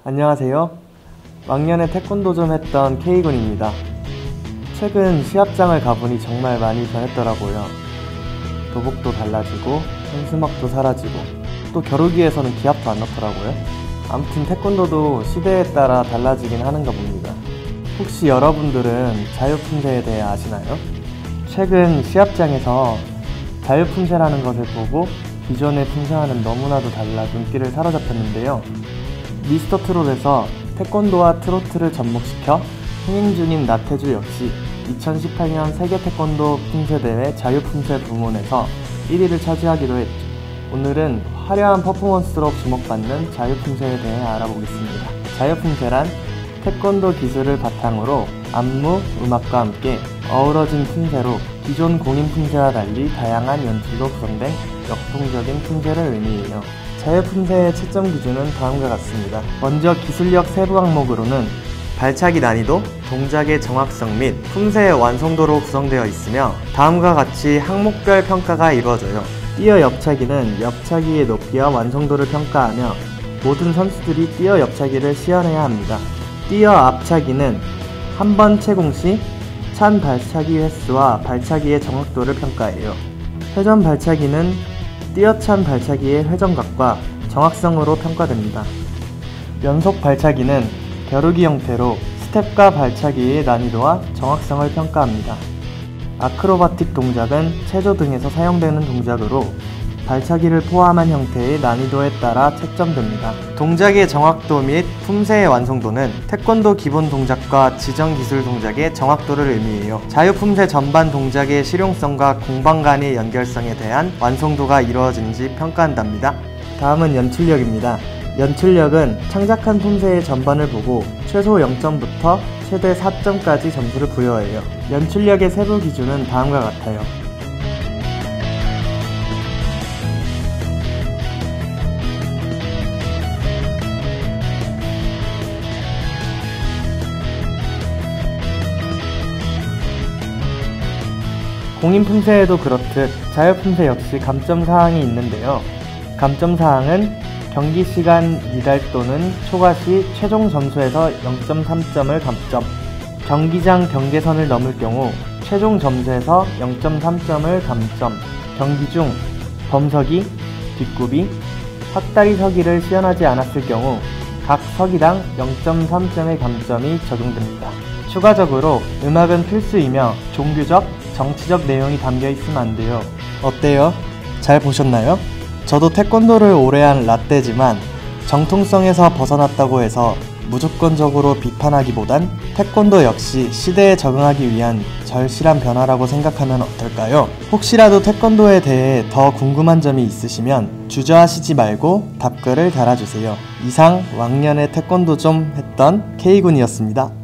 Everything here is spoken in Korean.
안녕하세요. 왕년에 태권도 좀 했던 K군입니다. 최근 시합장을 가보니 정말 많이 변했더라고요. 도복도 달라지고 현수막도 사라지고 또 겨루기에서는 기합도 안 넣더라고요. 아무튼 태권도도 시대에 따라 달라지긴 하는가 봅니다. 혹시 여러분들은 자유품새에 대해 아시나요? 최근 시합장에서 자유품새라는 것을 보고 기존의 품새와는 너무나도 달라 눈길을 사로잡혔는데요. 미스터 트롯에서 태권도와 트로트를 접목시켜 흥행 중인 나태주 역시 2018년 세계 태권도 품새대회 자유품새 부문에서 1위를 차지하기도 했죠. 오늘은 화려한 퍼포먼스로 주목받는 자유품새에 대해 알아보겠습니다. 자유품새란 태권도 기술을 바탕으로 안무, 음악과 함께 어우러진 품새로 기존 공인 품새와 달리 다양한 연출로 구성된 역동적인 품새를 의미해요. 자유품새의 채점 기준은 다음과 같습니다. 먼저 기술력 세부 항목으로는 발차기 난이도, 동작의 정확성 및 품새의 완성도로 구성되어 있으며 다음과 같이 항목별 평가가 이루어져요. 뛰어 옆차기는 옆차기의 높이와 완성도를 평가하며 모든 선수들이 뛰어 옆차기를 시연해야 합니다. 뛰어 앞차기는 한 번 채공 시 찬 발차기 횟수와 발차기의 정확도를 평가해요. 회전 발차기는 뛰어찬 발차기의 회전각과 정확성으로 평가됩니다. 연속 발차기는 겨루기 형태로 스텝과 발차기의 난이도와 정확성을 평가합니다. 아크로바틱 동작은 체조 등에서 사용되는 동작으로 발차기를 포함한 형태의 난이도에 따라 채점됩니다. 동작의 정확도 및 품새의 완성도는 태권도 기본 동작과 지정 기술 동작의 정확도를 의미해요. 자유품새 전반 동작의 실용성과 공방 간의 연결성에 대한 완성도가 이루어진지 평가한답니다. 다음은 연출력입니다. 연출력은 창작한 품새의 전반을 보고 최소 0점부터 최대 4점까지 점수를 부여해요. 연출력의 세부 기준은 다음과 같아요. 공인 품새에도 그렇듯 자유품새 역시 감점사항이 있는데요. 감점사항은 경기시간 미달 또는 초과 시 최종 점수에서 0.3점을 감점, 경기장 경계선을 넘을 경우 최종 점수에서 0.3점을 감점, 경기 중 범서기, 뒷구비, 헛다리 서기를 시연하지 않았을 경우 각 서기당 0.3점의 감점이 적용됩니다. 추가적으로 음악은 필수이며 종교적, 정치적 내용이 담겨 있으면 안 돼요. 어때요? 잘 보셨나요? 저도 태권도를 오래 한 라떼지만 정통성에서 벗어났다고 해서 무조건적으로 비판하기보단 태권도 역시 시대에 적응하기 위한 절실한 변화라고 생각하면 어떨까요? 혹시라도 태권도에 대해 더 궁금한 점이 있으시면 주저하시지 말고 답글을 달아주세요. 이상 왕년에 태권도 좀 했던 K군이었습니다.